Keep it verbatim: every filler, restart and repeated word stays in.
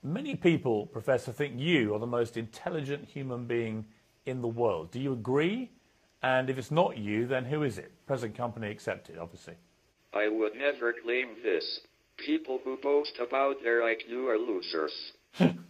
Many people, Professor, think you are the most intelligent human being in the world. Do you agree? And if it's not you, then who is it? Present company accepted, obviously. I would never claim this. People who boast about their I Q are losers.